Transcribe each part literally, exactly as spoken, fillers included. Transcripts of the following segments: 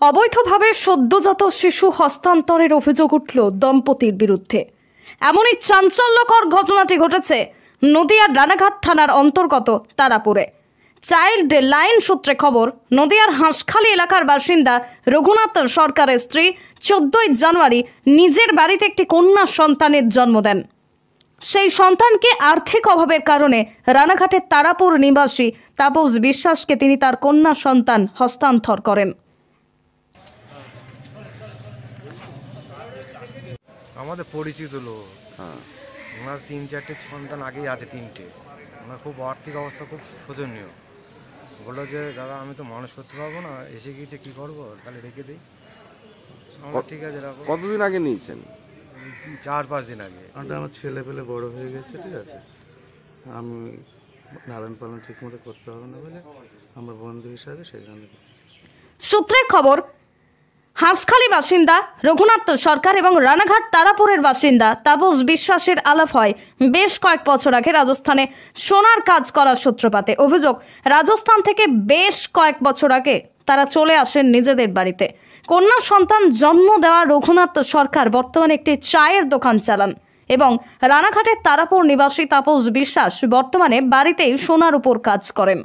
অবৈধভাবে সদ্যজাত শিশু হস্তান্তরের অভিযোগ উঠল দম্পতির বিরুদ্ধে। এমনই চাঞ্চল্যকর ঘটনাটি ঘটেছে নদিয়ার রানাঘাট থানার অন্তর্গত তারাপুরে। চাইল্ড লাইন সূত্রে খবর, নদিয়ার হাঁসখালি এলাকার বাসিন্দা রঘুনাথ সরকারের স্ত্রী চোদ্দই জানুয়ারি নিজের বাড়িতে একটি কন্যা সন্তানের জন্ম দেন। সেই সন্তানকে আর্থিক অভাবের কারণে রানাঘাটের তারাপুর নিবাসী তাপস বিশ্বাসকে তিনি তার কন্যা সন্তান হস্তান্তর করেন। আমাদের পরিচিত লোক, ওনার তিন চারটে সন্তান আগেই আছে, তিনটে। ওনার খুব আর্থিক অবস্থা খুব শোচনীয়। বললো যে দাদা আমি তো মানুষ করতে পারবো না, এসে গিয়েছে কী করবো, তাহলে রেখে দিই। ঠিক আছে। কতদিন আগে নিয়েছেন? চার পাঁচ দিন আগে। আমার ছেলে পেলে বড় হয়ে গেছে, ঠিক আছে, আমি লালন পালন ঠিক মতো করতে হবে না বলে আমার বন্ধু হিসাবে সেখানে। সূত্রের খবর, হাঁসখালি বাসিন্দা রঘুনাথ সরকার এবং রানাঘাট তারাপুরের বাসিন্দা তাপস বিশ্বাসের আলাপ হয় বেশ কয়েক বছর আগে রাজস্থানে সোনার কাজ করার সূত্রপাতে। অভিযোগ, রাজস্থান থেকে বেশ কয়েক বছর আগে তারা চলে আসেন নিজেদের বাড়িতে। কন্যা সন্তান জন্ম দেওয়া রঘুনাথ সরকার বর্তমানে একটি চায়ের দোকান চালান এবং রানাঘাটের তারাপুর নিবাসী তাপস বিশ্বাস বর্তমানে বাড়িতেই সোনার উপর কাজ করেন।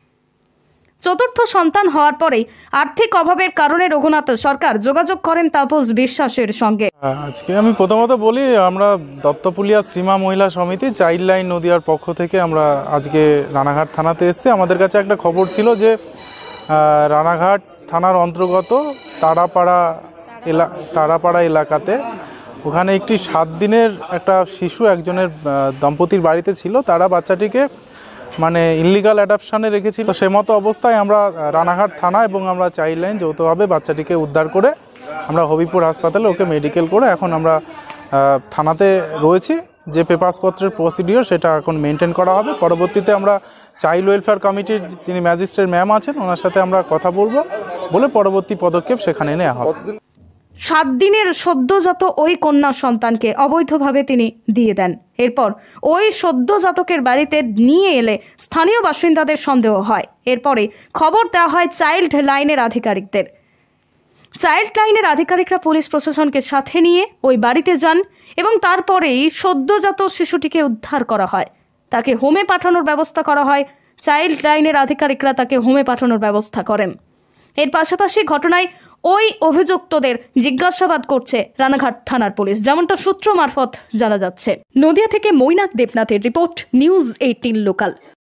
চতুর্থ সন্তান হওয়ার পরেই আর্থিক অভাবের কারণে রঘুনাথ সরকার যোগাযোগ করেন তাপস বিশ্বাসের সঙ্গে। আজকে আমি প্রথমত বলি, আমরা দত্তপুলিয়া শ্রীমা মহিলা সমিতি চাইল্ড লাইন নদিয়ার পক্ষ থেকে আমরা আজকে রানাঘাট থানাতে এসেছি। আমাদের কাছে একটা খবর ছিল যে রানাঘাট থানার অন্তর্গত তারাপাড়া এলা তারাপাড়া এলাকাতে ওখানে একটি সাত দিনের একটা শিশু একজনের দম্পতির বাড়িতে ছিল। তারা বাচ্চাটিকে মানে ইনলিগাল অ্যাডাপশানে রেখেছিল। সে মতো অবস্থায় আমরা রানাঘাট থানা এবং আমরা চাইল্ড লাইন যৌথভাবে বাচ্চাটিকে উদ্ধার করে আমরা হবিপুর হাসপাতালে ওকে মেডিকেল করে এখন আমরা থানাতে রয়েছি। যে পেপারসপত্রের প্রসিডিওর সেটা এখন মেনটেন করা হবে। পরবর্তীতে আমরা চাইল্ড ওয়েলফেয়ার কমিটির যিনি ম্যাজিস্ট্রেট ম্যাম আছেন ওনার সাথে আমরা কথা বলবো, বলে পরবর্তী পদক্ষেপ সেখানে নেওয়া হবে। সাত দিনের সদ্যজাত ওই কন্যা সন্তানকে অবৈধভাবে তিনি দিয়ে দেন। এরপর ওই সদ্যজাতকের বাড়িতে নিয়ে এলে স্থানীয় বাসিন্দাদের সন্দেহ হয়। এরপরে খবর দেওয়া হয় চাইল্ড লাইনের আধিকারিকদের। চাইল্ড লাইনের আধিকারিকরা পুলিশ প্রশাসনকে সাথে নিয়ে ওই বাড়িতে যান এবং তারপরেই সদ্যজাত শিশুটিকে উদ্ধার করা হয়। তাকে হোমে পাঠানোর ব্যবস্থা করা হয়। চাইল্ড লাইনের আধিকারিকরা তাকে হোমে পাঠানোর ব্যবস্থা করেন। এর পাশাপাশি ঘটনায় ওই অভিযুক্তদের জিজ্ঞাসাবাদ করছে রানাঘাট থানার পুলিশ, যেমনটা সূত্র মারফত জানা যাচ্ছে। নদিয়া থেকে মৈনাক দেবনাথের রিপোর্ট, নিউজ এইটিন লোকাল।